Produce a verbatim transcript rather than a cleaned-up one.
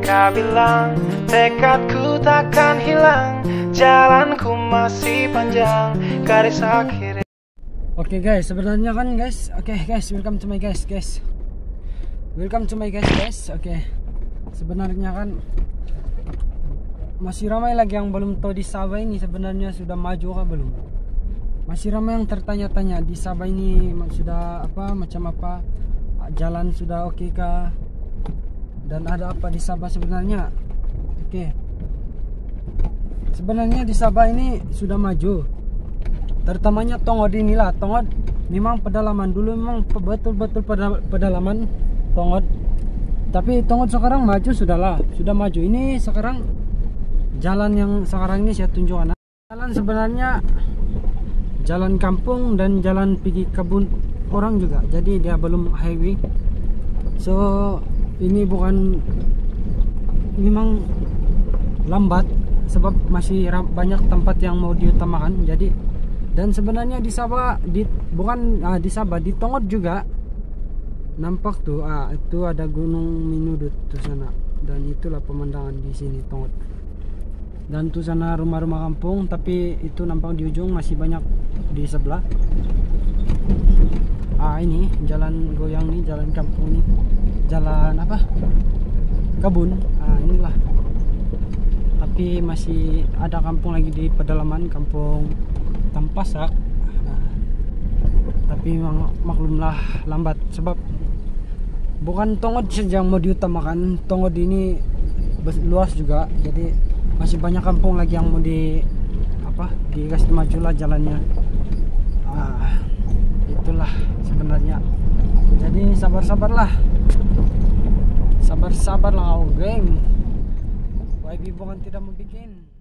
mereka bilang tekadku takkan hilang, jalanku masih panjang, garis akhir. Oke okay guys, sebenarnya kan guys, oke okay guys, welcome to my guys, guys, welcome to my guys, guys. Oke, okay. Sebenarnya kan masih ramai lagi yang belum tahu di Sabah ini sebenarnya sudah maju kah belum. Masih ramai yang tertanya-tanya di Sabah ini sudah apa, macam apa, jalan sudah oke okay kah, dan ada apa di Sabah sebenarnya. Oke okay. Sebenarnya di Sabah ini sudah maju, terutamanya Tongod inilah. Tongod memang pedalaman dulu, memang betul-betul pedalaman Tongod, tapi Tongod sekarang maju, sudahlah, sudah maju. Ini sekarang jalan yang sekarang ini saya tunjukkan. Jalan sebenarnya jalan kampung dan jalan pergi kebun orang juga, jadi dia belum highway. So ini bukan, memang lambat sebab masih banyak tempat yang mau diutamakan. Jadi dan sebenarnya di Sabah, di bukan ah, di Sabah, di Tongod juga nampak tuh, ah itu ada Gunung Minudut tuh sana, dan itulah pemandangan di sini Tongod. Dan tuh sana rumah-rumah kampung, tapi itu nampak di ujung, masih banyak di sebelah. Ah ini jalan goyang nih, jalan kampung nih, jalan apa, kebun. Ah inilah, tapi masih ada kampung lagi di pedalaman, kampung Tampasak. Nah, tapi memang maklumlah lambat sebab bukan Tongod saja yang mau diutamakan, Tongod ini luas juga, jadi masih banyak kampung lagi yang mau di apa, dikasih majulah jalannya. Ah, itulah sebenarnya. Jadi sabar-sabarlah, sabar-sabarlah, oh geng. Y B bukan tidak mau bikin.